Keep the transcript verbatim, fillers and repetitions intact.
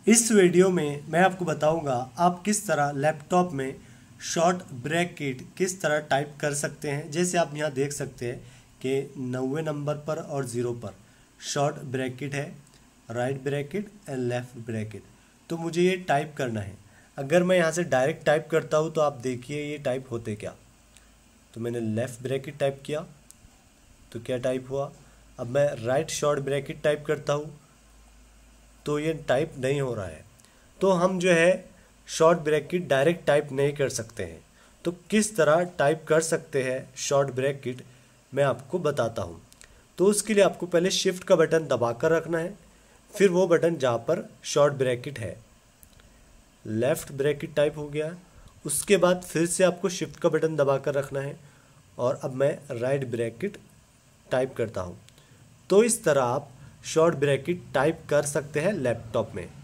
इस वीडियो में मैं आपको बताऊंगा आप किस तरह लैपटॉप में शॉर्ट ब्रैकेट किस तरह टाइप कर सकते हैं। जैसे आप यहाँ देख सकते हैं कि नौवे नंबर पर और ज़ीरो पर शॉर्ट ब्रैकेट है, right bracket and left bracket. तो मुझे ये टाइप करना है। अगर मैं यहाँ से डायरेक्ट टाइप करता हूँ तो आप देखिए ये टाइप होते क्या। तो मैंने लेफ़्ट ब्रैकेट टाइप किया तो क्या टाइप हुआ। अब मैं राइट शॉर्ट ब्रैकेट टाइप करता हूँ तो ये टाइप नहीं हो रहा है। तो हम जो है शॉर्ट ब्रैकेट डायरेक्ट टाइप नहीं कर सकते हैं। तो किस तरह टाइप कर सकते हैं शॉर्ट ब्रैकेट मैं आपको बताता हूँ। तो उसके लिए आपको पहले शिफ्ट का बटन दबा कर रखना है, फिर वो बटन जहाँ पर शॉर्ट ब्रैकेट है, लेफ़्ट ब्रैकेट टाइप हो गया। उसके बाद फिर से आपको शिफ्ट का बटन दबा कर रखना है और अब मैं राइट ब्रैकेट टाइप करता हूँ। तो इस तरह आप शॉर्ट ब्रैकेट टाइप कर सकते हैं लैपटॉप में।